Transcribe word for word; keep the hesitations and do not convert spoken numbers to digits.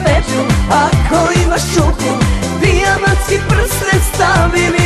petlju. Ako imaš čuku, dijamantski prsten stavi mi